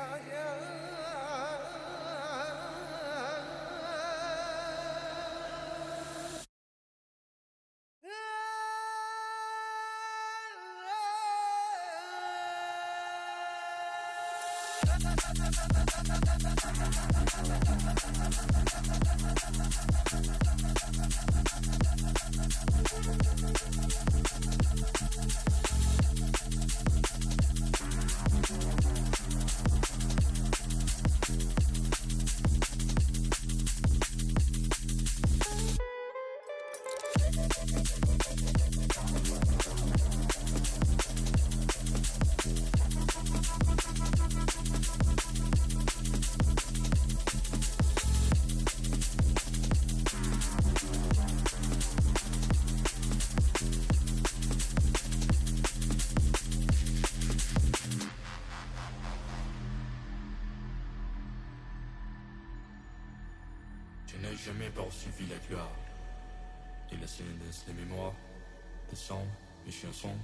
Je n'ai jamais poursuivi la gloire et la silence, les mémoires, des sons, les chansons.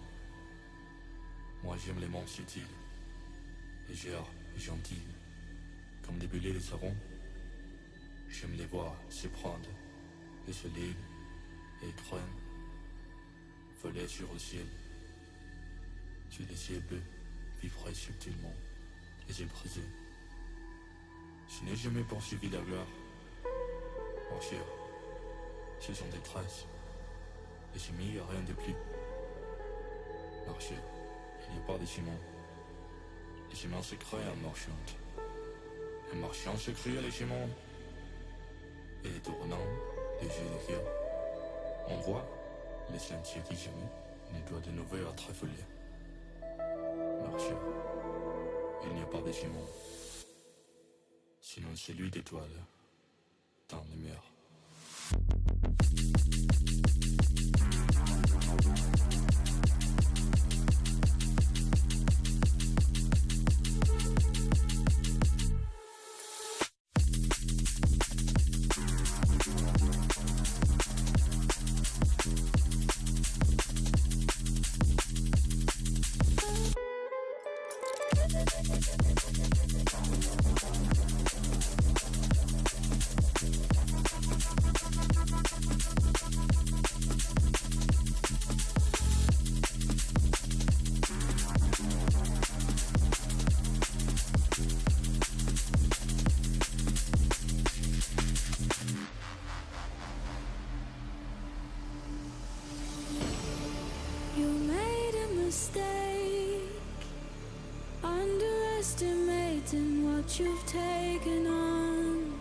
Moi j'aime les mots subtils, légers et gentils, comme des bulles des sarons. J'aime les voir se prendre et se lire et craindre, voler sur le ciel, sur les cieux bleus, vibrer subtilement et briser. Je n'ai jamais poursuivi la gloire. Marcher, ce sont des traces, et j'ai mis rien de plus. Marcher, il n'y a pas de chemins. Les chemins se créent en marchant. En marchant se créent les chemins. Et les tournants, les jeux de cœur. On voit les sentiers qui jamais ne doivent de nouveau être affolés. Marcher, il n'y a pas de chemin. Sinon c'est lui d'étoiles. Dans les murs. Underestimating what you've taken on.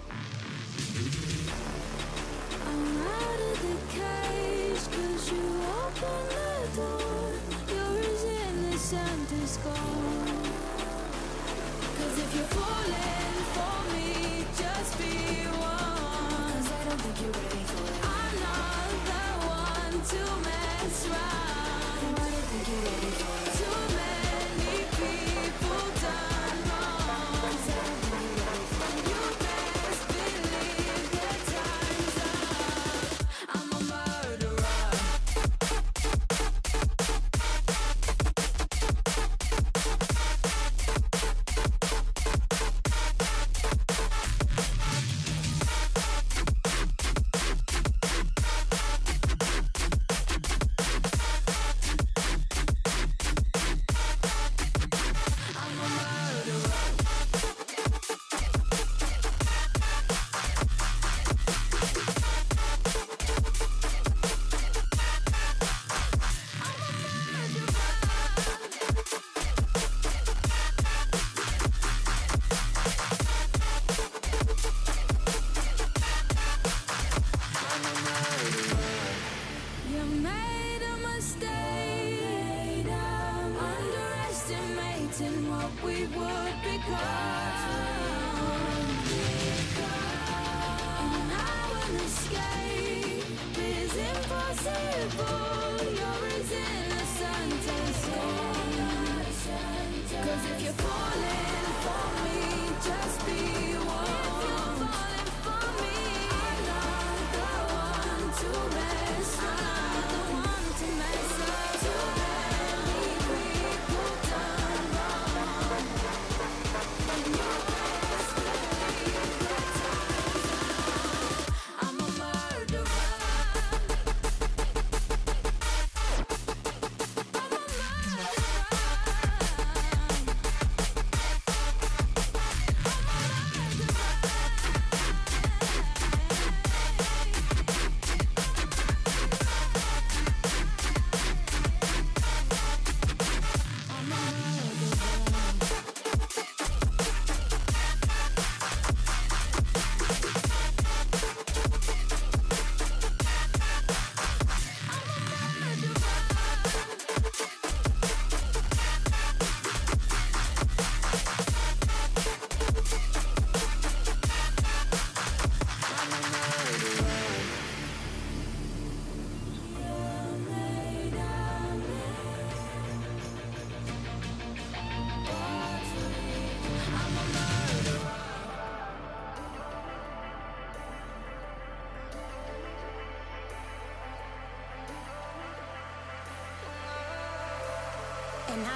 I'm out of the cage, 'cause you opened the door. Yours in the center's gone. 'Cause if you're falling for me, just be one. 'Cause I don't think you're ready for it. I'm not the one to mess around. I don't think you're ready for it. Too many people done wrong. 'Cause I don't think you're ready for it. You best believe that time's up. I'm a murderer. You made a mistake, underestimating what we would become. And now an escape is impossible. You're as innocent as gone. 'Cause if you're falling for me, just be one. If you're falling for me, I'm not the one to mess around. The one to mess up. Too many people done wrong.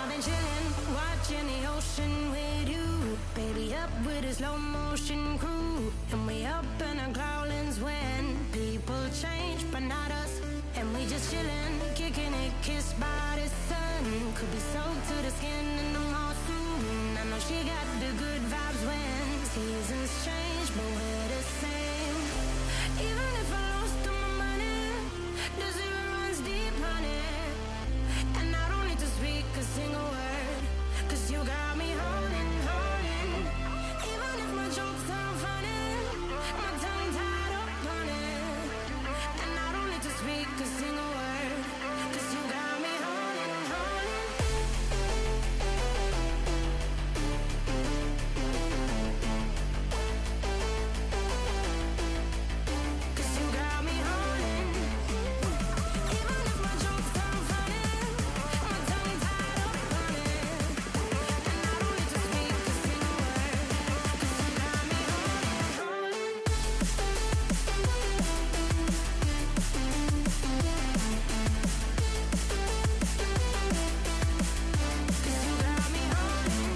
more than chillin', watching the ocean with you. Baby, up with a slow motion crew. And we up in our growlings when people change, but not us. And we just chillin', kicking it, kissed by the sun. Could be soaked to the skin in the mall soon. I know she got the good vibes when seasons change, but we're the same. Even if I lost all my money, the zero runs deep, honey. And I don't need to speak a single word, 'cause you got me holding, holding. Even if my jokes sound funny, my tongue tied up on it. And I don't need to speak a single word, 'cause you got me holding, holding. 'Cause you got me holding. Even if my jokes sound funny, my tongue tied up on it. And I don't need to speak a single word, 'cause you got me holding, holding. 'Cause you got me holding.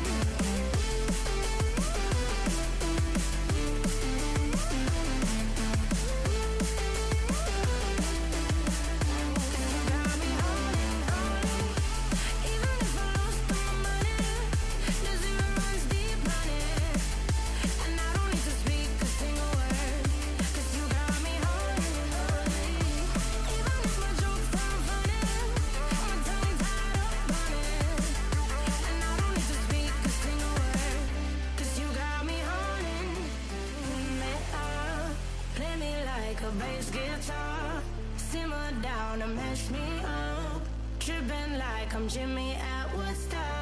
Got me holding, holding. Even if I lost all my money, the zero runs deep, honey. And I don't need to speak a single word, 'cause you got me holding, holding. Even if my jokes sound funny, my tongue tied up on it. And I don't need to speak a single word, 'cause you got me holding me up. Play me like a bass guitar, simmer down and mash me up. Tripping like I'm Jimmy at Woodstock.